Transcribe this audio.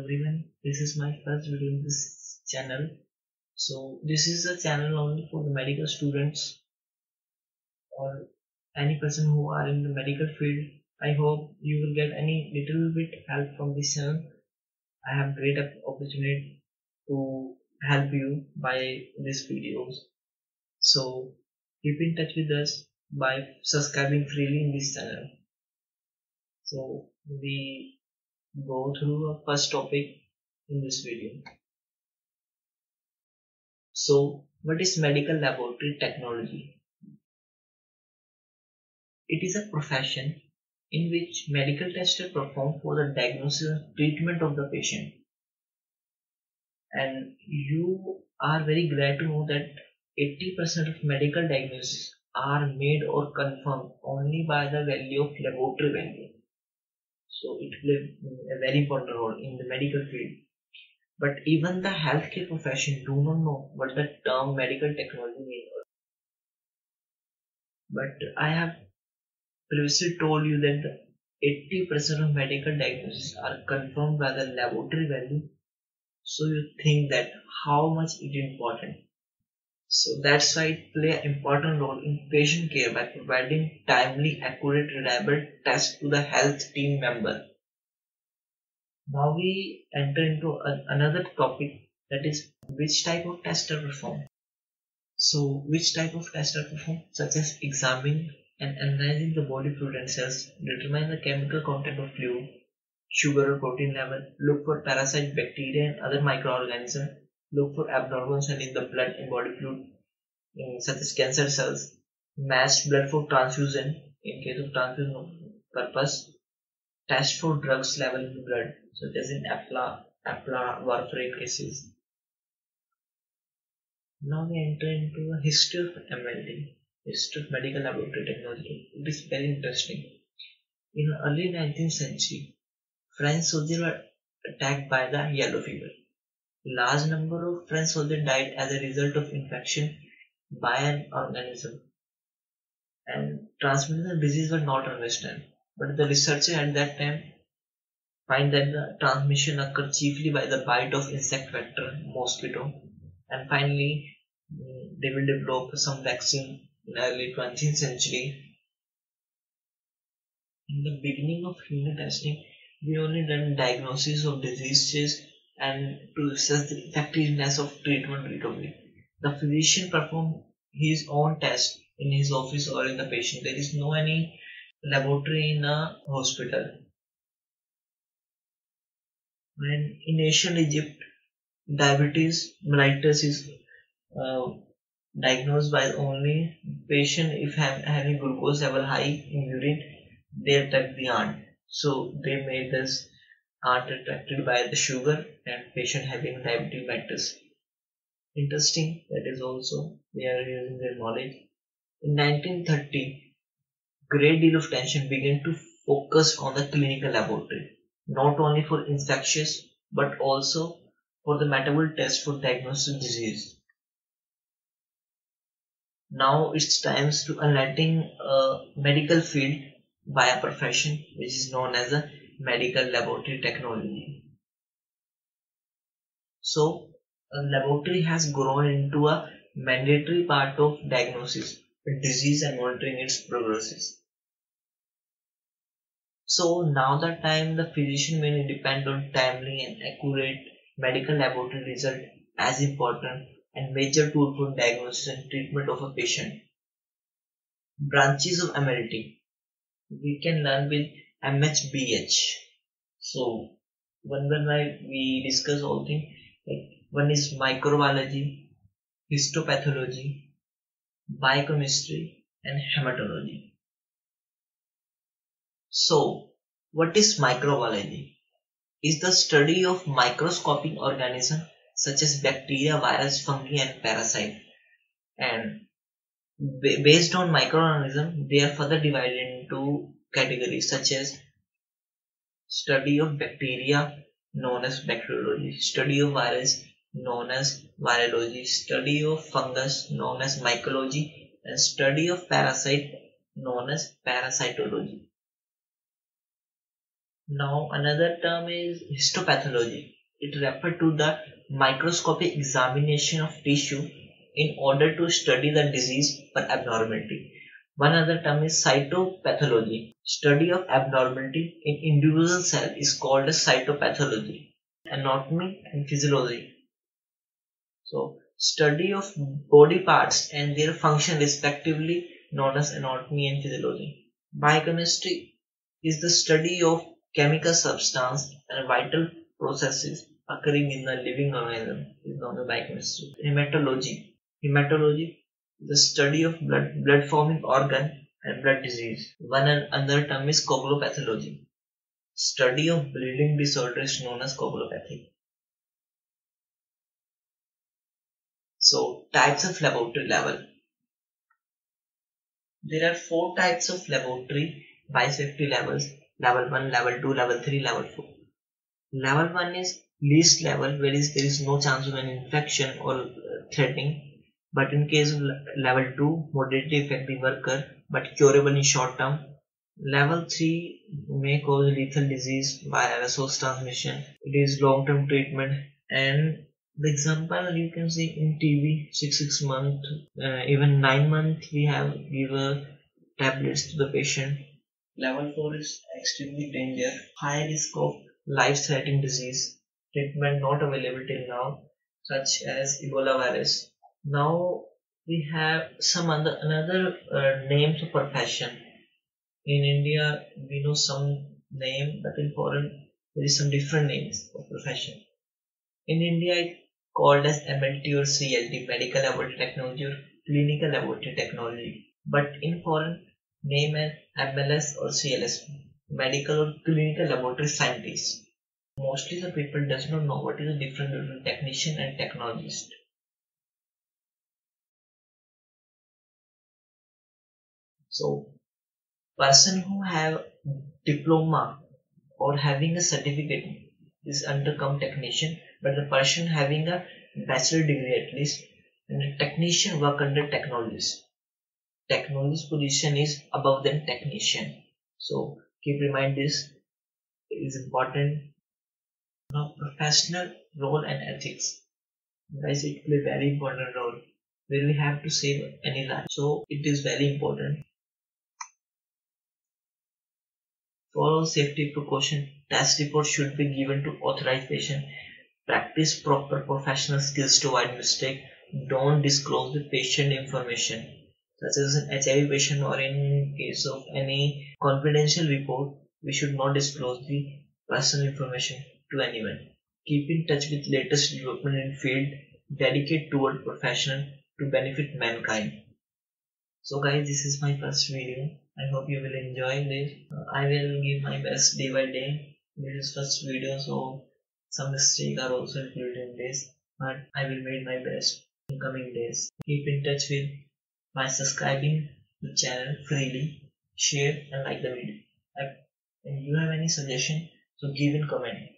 everyone, this is my first video in this channel. So this is a channel only for the medical students or any person who are in the medical field. I hope you will get any little bit help from this channel. I have great opportunity to help you by these videos. So keep in touch with us by subscribing freely in this channel. So we go through a first topic in this video. So, what is medical laboratory technology? It is a profession in which medical tests are performed for the diagnosis and treatment of the patient. And you are very glad to know that 80% of medical diagnoses are made or confirmed only by the value of laboratory value. So, it plays a very important role in the medical field. But even the healthcare profession do not know what the term medical technology means. But I have previously told you that the 80% of medical diagnoses are confirmed by the laboratory value. So you think that how much it is important. So that's why it plays an important role in patient care by providing timely, accurate, reliable tests to the health team member. Now we enter into another topic, that is which type of tests are performed. So which type of tests are performed, such as examining and analyzing the body fluid and cells, determine the chemical content of fluid, sugar or protein level, look for parasite, bacteria and other microorganisms, look for abnormal cells in the blood and body fluid, such as cancer cells, match blood for transfusion in case of transfusion purpose, test for drugs level in the blood, such as in warfarin cases. Now we enter into a history of MLT, history of medical laboratory technology. It is very interesting. In the early 19th century, French soldiers were attacked by the yellow fever. Large number of French soldiers died as a result of infection by an organism, and transmission of disease were not understood. But the researchers at that time find that the transmission occurred chiefly by the bite of insect vector, mosquito, and finally they will develop some vaccine in early 20th century. In the beginning of human testing, we only done diagnosis of diseases and to assess the effectiveness of treatment recovery. The physician perform his own test in his office or in the patient. There is no any laboratory in a hospital. When in ancient Egypt, diabetes mellitus is diagnosed by only patient if having glucose level high in urine, they attack the aunt. So they made this aunt attracted by the sugar and patient having diabetic mellitus. Interesting, that is also they are using their knowledge. In 1930, great deal of attention began to focus on the clinical laboratory, not only for infectious but also for the metabolic test for diagnosing disease. Now it's time to enlightening a medical field by a profession which is known as a medical laboratory technology. So a laboratory has grown into a mandatory part of diagnosis of disease and monitoring its progresses. So now the time the physician may depend on timely and accurate medical laboratory result as important and major tool for diagnosis and treatment of a patient. Branches of MLT we can learn with MHBH. So one by we discuss all things. Like one is microbiology, histopathology, biochemistry, and hematology. So what is microbiology? Is the study of microscopic organisms such as bacteria, virus, fungi, and parasite. And based on microorganisms, they are further divided into categories such as study of bacteria known as bacteriology, study of virus known as virology, study of fungus known as mycology, and study of parasite known as parasitology. Now another term is histopathology. It refers to the microscopic examination of tissue in order to study the disease or abnormality. One other term is cytopathology. Study of abnormality in individual cell is called as cytopathology. Anatomy and physiology. So, study of body parts and their function respectively known as anatomy and physiology. Biochemistry is the study of chemical substance and vital processes occurring in the living organism is known as biochemistry. Hematology. Hematology is the study of blood forming organ and blood disease. One another term is coagulopathy. Study of bleeding disorders known as coagulopathy. So, types of laboratory level. There are 4 types of laboratory biosafety levels: level 1, level 2, level 3, level 4. Level 1 is least level, where there is no chance of an infection or threatening, but in case of level 2, moderately affecting worker but curable in short term. Level 3 may cause lethal disease by aerosol transmission. It is long term treatment, and the example you can see in TB, 6 months, even 9 months we have given tablets to the patient. Level 4 is extremely dangerous, high risk of life-threatening disease, treatment not available till now, such as Ebola virus. Now we have some another names of profession. In India we know some name, but in foreign there is some different names of profession. In India it's called as MLT or CLT, medical laboratory technology or clinical laboratory technology, but in foreign name as MLS or CLS, medical or clinical laboratory scientist. Mostly the people does not know what is the difference between technician and technologist. So person who have diploma or having a certificate is undercome technician, but the person having a bachelor degree at least and a technician work under technologist. Technologist position is above than technician. So keep remind this, it is important. Now professional role and ethics. Guys, it play very important role where we have to save any life. So it is very important. Follow safety precaution. Test report should be given to authorized patient. Practice proper professional skills to avoid mistake. Don't disclose the patient information, such as an HIV patient or in case of any confidential report. We should not disclose the personal information to anyone. Keep in touch with latest development in field. Dedicate toward professional to benefit mankind. So guys, this is my first video. I hope you will enjoy this. I will give my best day by day. This is first video, so some mistakes are also included in this, but I will make my best in coming days. Keep in touch with by subscribing the channel freely, share and like the video. If you have any suggestion, so give in comment.